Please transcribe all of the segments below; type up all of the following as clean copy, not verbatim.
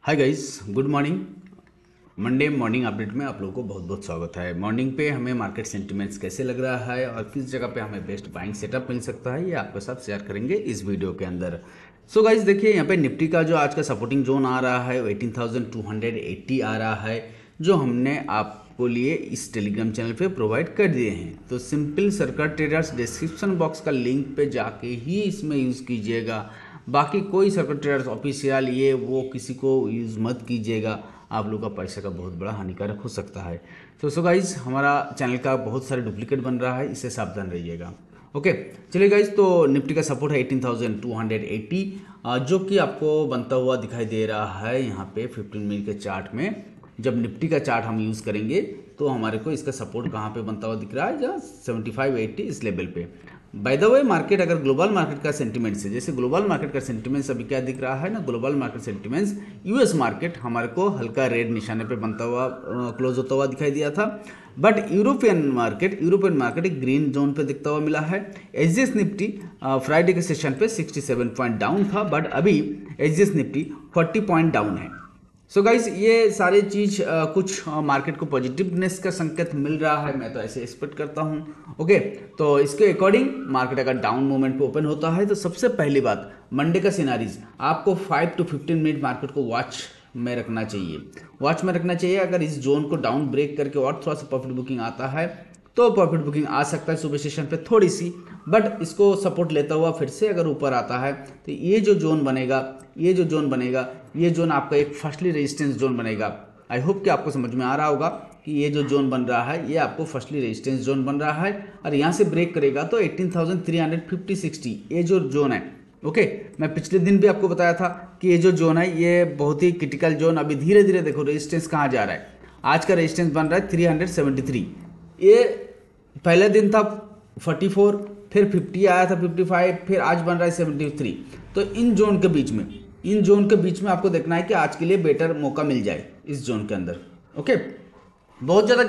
हाय guys, good morning. Monday morning update में आप लोगों को बहुत बहुत स्वागत है। मॉर्निंग पे हमें मार्केट सेंटिमेंट्स कैसे लग रहा है और किस जगह पे हमें बेस्ट बाइंग सेटअप मिल सकता है, ये आपके साथ शेयर करेंगे इस वीडियो के अंदर। सो गाइस देखिए, यहाँ पे निफ्टी का जो आज का सपोर्टिंग जोन आ रहा है वो 18,280 आ रहा है, जो हमने आपको लिए इस टेलीग्राम चैनल पे प्रोवाइड कर दिए हैं। तो simple circuit traders description box का लिंक पे जाके ही इसमें यूज़ कीजिएगा। बाकी कोई सर्किट ट्रेडर्स ऑफिशियल ये वो किसी को यूज़ मत कीजिएगा, आप लोग का पैसे का बहुत बड़ा हानिकारक हो सकता है। तो सो गाइज, हमारा चैनल का बहुत सारे डुप्लीकेट बन रहा है, इससे सावधान रहिएगा। ओके, चलिए गाइज, तो निफ्टी का सपोर्ट है 18,280, जो कि आपको बनता हुआ दिखाई दे रहा है यहाँ पे 15 मिनट के चार्ट में। जब निफ्टी का चार्ट हम यूज़ करेंगे तो हमारे को इसका सपोर्ट कहाँ पे बनता हुआ दिख रहा है, जहाँ 75-80 इस लेवल पे। बाय द वे, मार्केट अगर ग्लोबल मार्केट का सेंटीमेंट से, जैसे ग्लोबल मार्केट का सेंटीमेंट्स अभी क्या दिख रहा है ना, global market sentiments US market हमारे को हल्का रेड निशाने पे बनता हुआ क्लोज होता हुआ दिखाई दिया था। बट यूरोपियन मार्केट एक ग्रीन जोन पे दिखता हुआ मिला है। एचजीएस निफ्टी फ्राइडे के सेशन पे 67 पॉइंट डाउन था, बट अभी एचजीएस निफ्टी 40 पॉइंट डाउन है। सो गाइज, ये सारी चीज़ कुछ मार्केट को पॉजिटिवनेस का संकेत मिल रहा है, मैं तो ऐसे एक्सपेक्ट करता हूँ। ओके, तो इसके अकॉर्डिंग मार्केट अगर डाउन मूवमेंट पे ओपन होता है तो सबसे पहली बात, मंडे का सिनारीज आपको 5 to 15 मिनट मार्केट को वॉच में रखना चाहिए। अगर इस जोन को डाउन ब्रेक करके और थोड़ा सा प्रॉफिट बुकिंग आता है तो प्रॉफिट बुकिंग आ सकता है सुबह सेशन पे थोड़ी सी, बट इसको सपोर्ट लेता हुआ फिर से अगर ऊपर आता है तो ये जो जोन बनेगा ये जोन आपका एक फर्स्टली रेजिस्टेंस जोन बनेगा। आई होप कि आपको समझ में आ रहा होगा कि ये जो जोन बन रहा है ये आपको फर्स्टली रेजिस्टेंस जोन बन रहा है, और यहाँ से ब्रेक करेगा तो 18,350-60 ये जो जोन है। ओके, मैं पिछले दिन भी आपको बताया था कि ये जो जोन है ये बहुत ही क्रिटिकल जोन, अभी धीरे धीरे देखो रेजिस्टेंस कहाँ जा रहा है। आज का रेजिस्टेंस बन रहा है 373, ये पहले दिन था 44, फिर 50 आया था, 55, फिर आज बन रहा है 73। तो इन जोन के बीच में आपको देखना है कि आज के लिए बेटर मौका मिल जाए इस जोन के अंदर। ओके, बहुत ज़्यादा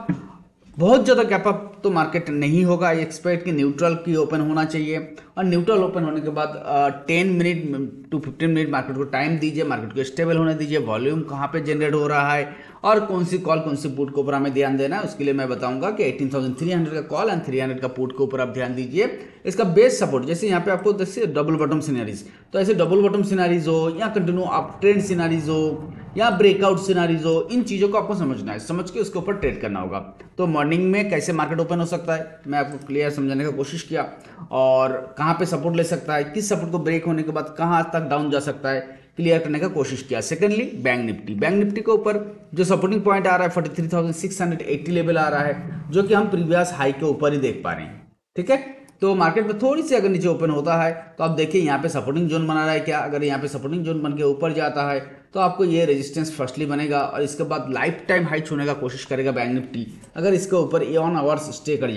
गैप अप तो मार्केट नहीं होगा। आई एक्सपेक्ट कि न्यूट्रल की ओपन होना चाहिए, और न्यूट्रल ओपन होने के बाद 10 मिनट to 15 मिनट मार्केट को टाइम दीजिए, मार्केट को स्टेबल होने दीजिए। वॉल्यूम कहाँ पे जनरेट हो रहा है और कौन सी कॉल कौन सी पुट के ऊपर हमें ध्यान देना है, उसके लिए मैं बताऊंगा कि 18,300 का कॉल एंड 300 का पुट के ऊपर आप ध्यान दीजिए। इसका बेस सपोर्ट, जैसे यहाँ पे आपको देखिए डबल बॉटम सिनारीज, तो ऐसे डबल बॉटम सिनारीज हो या कंटिन्यू अप ट्रेंड सिनारीज हो या ब्रेकआउट सिनारीज हो, इन चीज़ों को आपको समझना है, समझ के उसके ऊपर ट्रेड करना होगा। तो मॉर्निंग में कैसे मार्केट ओपन हो सकता है मैं आपको क्लियर समझाने का कोशिश किया, और कहाँ पे सपोर्ट ले सकता है, किस सपोर्ट को ब्रेक होने के बाद कहाँ तक डाउन जा सकता है, क्लियर करने का कोशिश किया। सेकेंडली, बैंक निफ्टी के ऊपर जो सपोर्टिंग पॉइंट आ रहा है 43,680 लेवल आ रहा है, जो कि हम प्रीवियस हाई के ऊपर ही देख पा रहे हैं। ठीक है, तो मार्केट में थोड़ी सी अगर नीचे ओपन होता है तो आप देखिए यहाँ पे सपोर्टिंग जोन बना रहा है क्या। अगर यहाँ पे सपोर्टिंग जोन बन के ऊपर जाता है तो आपको ये रेजिस्टेंस फर्स्टली बनेगा, और इसके बाद लाइफ टाइम हाई छूने का कोशिश करेगा बैंक निफ्टी। अगर इसके ऊपर ये 1 आवर्स स्टे कर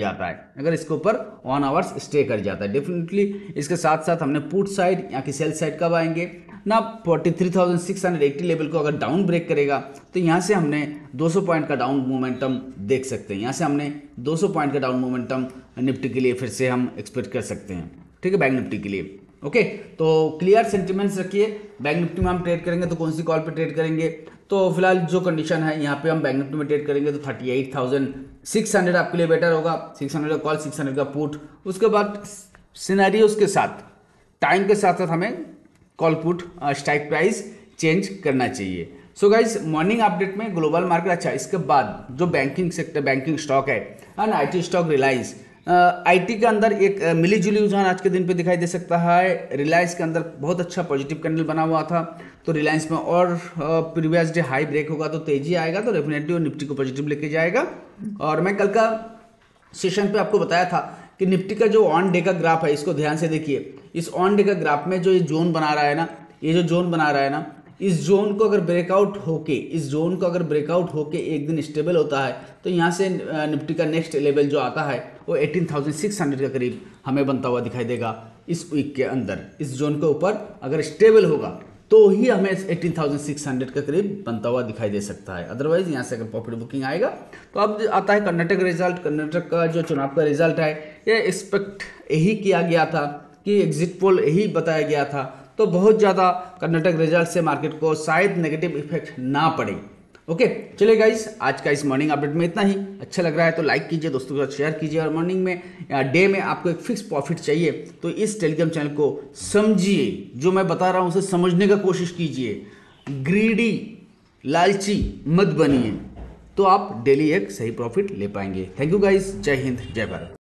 जाता है, डेफिनेटली इसके साथ साथ हमने पुट साइड या कि सेल साइड कब आएंगे ना, 43,680 लेवल को अगर डाउन ब्रेक करेगा तो यहाँ से हमने 200 पॉइंट का डाउन मोमेंटम देख सकते हैं। यहाँ से हमने 200 पॉइंट का डाउन मोमेंटम निफ्टी के लिए फिर से हम एक्सपेक्ट कर सकते हैं। ठीक है, बैंक निफ्टी के लिए। ओके, तो क्लियर सेंटिमेंट्स रखिए। बैंक निफ्टी में हम ट्रेड करेंगे तो कौन सी कॉल पे ट्रेड करेंगे, तो फिलहाल जो कंडीशन है यहाँ पे हम बैंक निफ्टी में ट्रेड करेंगे तो 38,600 आपके लिए बेटर होगा। 600 का कॉल, 600 का पुट। उसके बाद सिनेरियोस के साथ, टाइम के साथ साथ हमें call put strike price change करना चाहिए। सो गाइज, मॉर्निंग अपडेट में ग्लोबल मार्केट अच्छा, इसके बाद जो बैंकिंग सेक्टर, बैंकिंग स्टॉक है and IT stock Reliance, IT के अंदर एक मिली जुली रुझान आज के दिन पे दिखाई दे सकता है। रिलायंस के अंदर बहुत अच्छा पॉजिटिव कैंडल बना हुआ था, तो रिलायंस में और प्रीवियस डे हाई ब्रेक होगा तो तेजी आएगा, तो डेफिनेटली वो निफ्टी को पॉजिटिव लेके जाएगा। और मैं कल का सेशन पे आपको बताया था कि निफ्टी का जो ऑन डे का ग्राफ है, इसको ध्यान से देखिए। इस ऑन डे का ग्राफ में जो ये जोन बना रहा है ना, इस जोन को अगर ब्रेकआउट होके एक दिन स्टेबल होता है तो यहाँ से निफ्टी का नेक्स्ट लेवल जो आता है वो 18,600 के करीब हमें बनता हुआ दिखाई देगा। इस वीक के अंदर इस जोन के ऊपर अगर स्टेबल होगा तो ही हमें 18,600 के करीब बनता हुआ दिखाई दे सकता है। अदरवाइज यहाँ से अगर प्रॉफिट बुकिंग आएगा तो अब आता है कर्नाटक का जो चुनाव का रिजल्ट है, ये एक्सपेक्ट यही किया गया था कि एग्जिट पोल यही बताया गया था। तो बहुत ज़्यादा कर्नाटक रिजल्ट से मार्केट को शायद नेगेटिव इफेक्ट ना पड़े। ओके चलिए गाइस, आज का इस मॉर्निंग अपडेट में इतना ही। अच्छा लग रहा है तो लाइक कीजिए, दोस्तों के साथ शेयर कीजिए, और मॉर्निंग में या डे में आपको एक फिक्स प्रॉफिट चाहिए तो इस टेलीग्राम चैनल को समझिए, जो मैं बता रहा हूँ उसे समझने का कोशिश कीजिए। ग्रीडी लालची मत बनिए, तो आप डेली एक सही प्रॉफिट ले पाएंगे। थैंक यू गाइस, जय हिंद जय भारत।